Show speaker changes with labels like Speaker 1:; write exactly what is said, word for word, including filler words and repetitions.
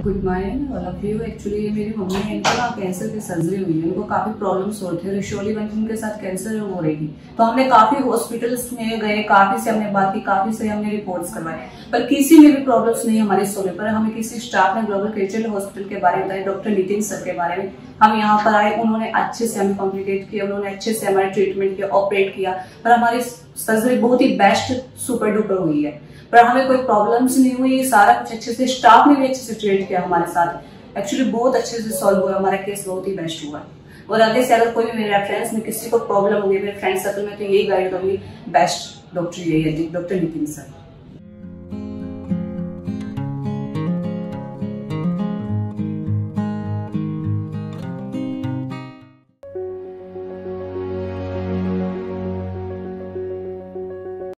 Speaker 1: Good morning all of you. Actually मेरी mummy है, इनको ना कैंसर की सर्जरी हुई है। उनको काफी प्रॉब्लम्स होते हैं, रिशोली बंकिंग के साथ कैंसर हो रही थी। तो हमने काफी हॉस्पिटल्स में गए, काफी से हमने बात की, काफी से हमने रिपोर्ट्स करवाए, पर किसी में भी प्रॉब्लम्स नहीं हमारे सोने पर। हमें किसी स्टाफ ने ग्लोबल कैंसर हॉस्पिटल के बारे में बताया, डॉक्टर नितिन सर के बारे में। हम यहाँ पर आए, उन्होंने अच्छे से हमें कॉम्प्लिकेट किया, उन्होंने अच्छे से हमारे ट्रीटमेंट किया, ऑपरेट किया, पर हमारी सर्जरी बहुत ही बेस्ट सुपर डुपर हुई है। पर हमें कोई प्रॉब्लम्स नहीं हुई, सारा कुछ अच्छे से, स्टाफ ने भी अच्छे से ट्रीट किया हमारे साथ। एक्चुअली बहुत अच्छे से सॉल्व हुआ, हमारा केस बहुत ही बेस्ट हुआ। और आगे से अगर कोई भी मेरे फ्रेंड्स में किसी को प्रॉब्लम होगी, मेरे फ्रेंड सर्कल में, तो यही गाइड करूंगी, बेस्ट डॉक्टर यही है, डॉक्टर नितिन सर।